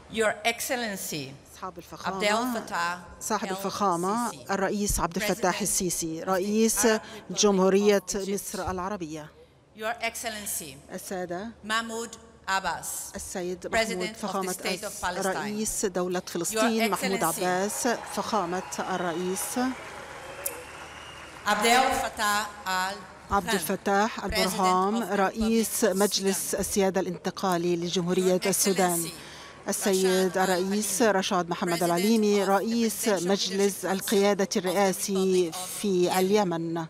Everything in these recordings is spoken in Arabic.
Your Excellency صاحب الفخامة الرئيس عبد الفتاح السيسي رئيس جمهورية مصر العربية، Your Excellency السادة Mahmoud Abbas, السيد President محمود of the فخامة State of Palestine. رئيس دولة فلسطين محمود عباس، فخامة الرئيس عبد الفتاح البرهام رئيس مجلس السيادة الانتقالي لجمهورية السودان، السيد الرئيس رشاد محمد العليمي رئيس مجلس القيادة الرئاسي في اليمن،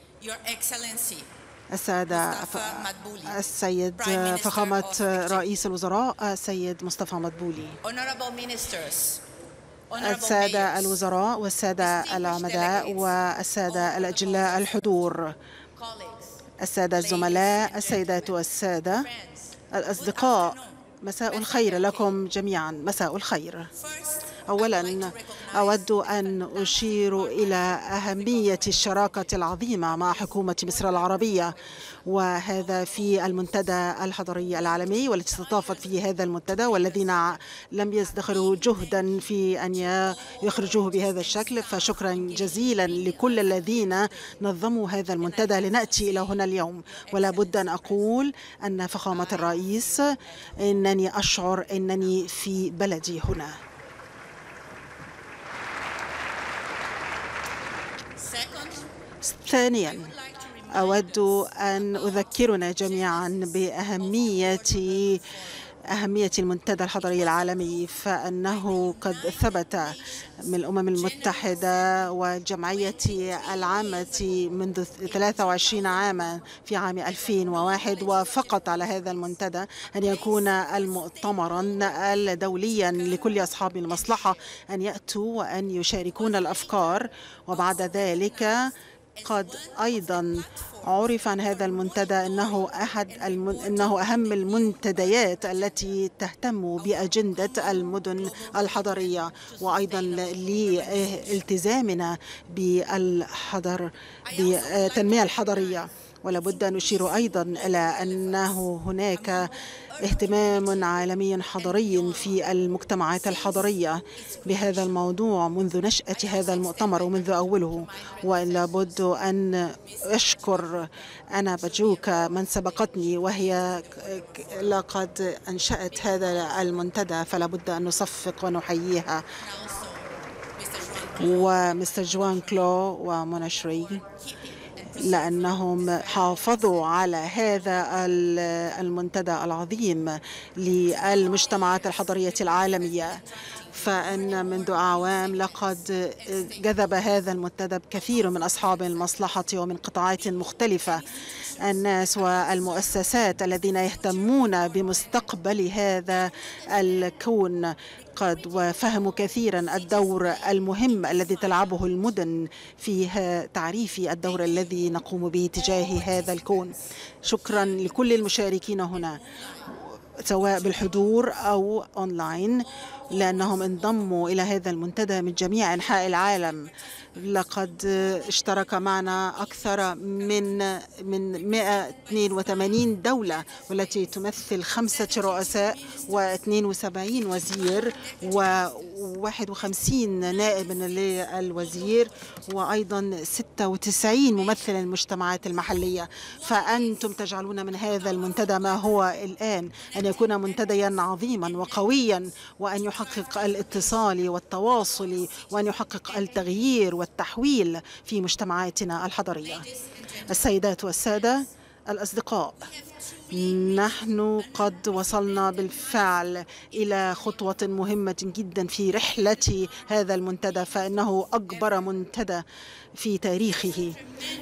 السيد فخامة رئيس الوزراء السيد مصطفى مدبولي، السادة الوزراء والسادة العمداء والسادة الأجلاء الحضور، السادة الزملاء، السيدات والسادة الأصدقاء، مساء الخير لكم جميعا. مساء الخير. أولا أود أن أشير إلى أهمية الشراكة العظيمة مع حكومة مصر العربية، وهذا في المنتدى الحضري العالمي والتي استضافت في هذا المنتدى، والذين لم يزدخروا جهدا في أن يخرجوه بهذا الشكل، فشكرا جزيلا لكل الذين نظموا هذا المنتدى لنأتي إلى هنا اليوم. ولا بد أن أقول أن فخامة الرئيس إنني أشعر أنني في بلدي هنا. ثانيا أود أن أذكرنا جميعا بأهمية المنتدى الحضري العالمي، فإنه قد ثبت من الأمم المتحدة والجمعية العامة منذ 23 عاما في عام 2001 وفقط على هذا المنتدى أن يكون المؤتمرا الدوليا لكل أصحاب المصلحة أن يأتوا وأن يشاركون الأفكار. وبعد ذلك قد أيضا عرف عن هذا المنتدى أنه أهم المنتديات التي تهتم بأجندة المدن الحضرية، وأيضا لالتزامنا بالتنمية الحضرية. ولا بد أن نشير أيضا إلى أنه هناك اهتمام عالمي حضري في المجتمعات الحضرية بهذا الموضوع منذ نشأة هذا المؤتمر ومنذ أوله. ولا بد أن أشكر أنا بجوكا من سبقتني وهي لقد أنشأت هذا المنتدى، فلا بد أن نصفق ونحييها، ومستر جوان كلو وموناشري لأنهم حافظوا على هذا المنتدى العظيم للمجتمعات الحضرية العالمية. فإن منذ أعوام لقد جذب هذا المنتدى كثير من أصحاب المصلحة ومن قطاعات مختلفة، الناس والمؤسسات الذين يهتمون بمستقبل هذا الكون وفهموا كثيرا الدور المهم الذي تلعبه المدن في تعريف الدور الذي نقوم به تجاه هذا الكون. شكرا لكل المشاركين هنا سواء بالحضور أو أونلاين، لأنهم انضموا إلى هذا المنتدى من جميع أنحاء العالم. لقد اشترك معنا أكثر من 182 دولة، والتي تمثل 5 رؤساء و72 وزير و51 نائب للوزير، وأيضا 96 ممثل للمجتمعات المحلية. فأنتم تجعلون من هذا المنتدى ما هو الآن أن يكون منتديا عظيما وقويا، وأن يحقق الاتصال والتواصل، وأن يحقق التغيير والتحويل في مجتمعاتنا الحضرية. السيدات والسادة الأصدقاء، نحن قد وصلنا بالفعل إلى خطوة مهمة جدا في رحلة هذا المنتدى، فإنه أكبر منتدى في تاريخه.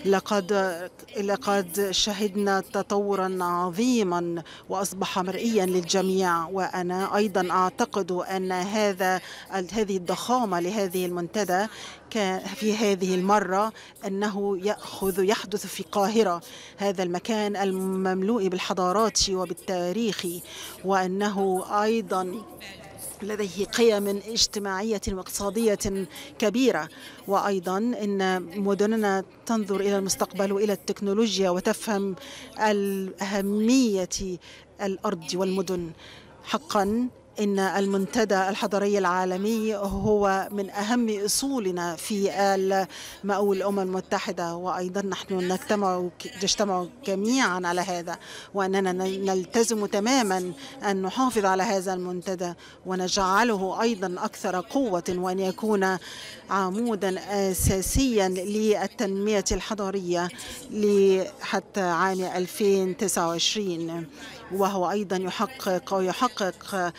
لقد شهدنا تطورا عظيما وأصبح مرئيا للجميع، وأنا أيضا أعتقد أن هذه الضخامة لهذه المنتدى في هذه المرة أنه يحدث في القاهرة، هذا المكان المملوء بالحضارات وبالتاريخ، وأنه أيضا لديه قيم اجتماعية واقتصادية كبيرة، وأيضا إن مدننا تنظر إلى المستقبل وإلى التكنولوجيا وتفهم أهمية الأرض والمدن. حقا إن المنتدى الحضري العالمي هو من أهم أصولنا في مأوى الأمم المتحدة، وأيضا نحن نجتمع جميعا على هذا، وأننا نلتزم تماما أن نحافظ على هذا المنتدى ونجعله أيضا أكثر قوة، وأن يكون عمودا أساسيا للتنمية الحضرية حتى عام 2029، وهو أيضا يحقق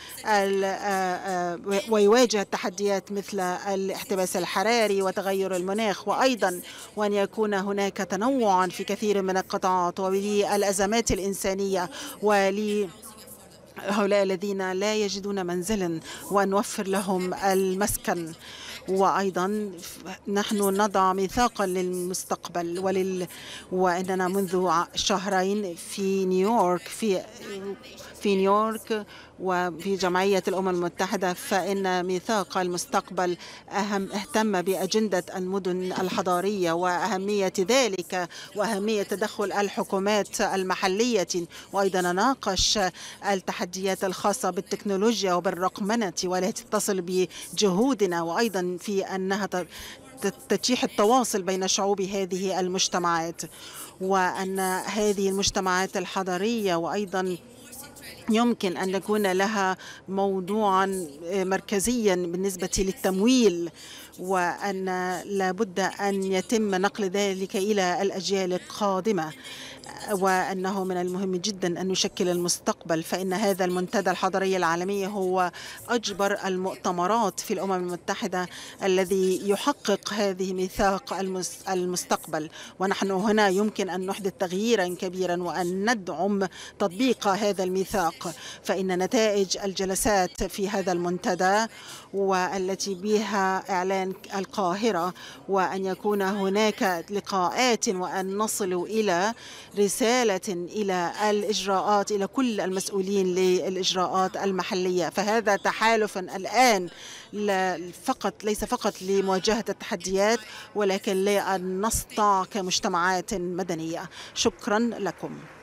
ويواجه التحديات مثل الاحتباس الحراري وتغير المناخ، وأيضا وأن يكون هناك تنوع في كثير من القطاعات وللأزمات الإنسانية ولهؤلاء الذين لا يجدون منزلا، وأن نوفر لهم المسكن. وأيضا نحن نضع ميثاقا للمستقبل وإننا منذ شهرين في نيويورك وفي جمعية الأمم المتحدة، فإن ميثاق المستقبل اهتم بأجندة المدن الحضارية وأهمية ذلك وأهمية تدخل الحكومات المحلية، وأيضا ناقش التحديات الخاصة بالتكنولوجيا وبالرقمنة والتي تتصل بجهودنا، وأيضا في أنها تتيح التواصل بين شعوب هذه المجتمعات، وأن هذه المجتمعات الحضرية وأيضا يمكن أن يكون لها موضوعا مركزيا بالنسبة للتمويل، وأن لابد أن يتم نقل ذلك إلى الأجيال القادمة، وأنه من المهم جدا أن نشكل المستقبل، فإن هذا المنتدى الحضري العالمي هو أكبر المؤتمرات في الأمم المتحدة الذي يحقق هذه ميثاق المستقبل، ونحن هنا يمكن أن نحدث تغييرا كبيرا وأن ندعم تطبيق هذا الميثاق، فإن نتائج الجلسات في هذا المنتدى والتي بها إعلان القاهرة، وأن يكون هناك لقاءات وأن نصل إلى رسالة إلى الإجراءات إلى كل المسؤولين للإجراءات المحلية، فهذا تحالف الآن ليس فقط لمواجهة التحديات ولكن لأن نسطع كمجتمعات مدنية. شكرا لكم.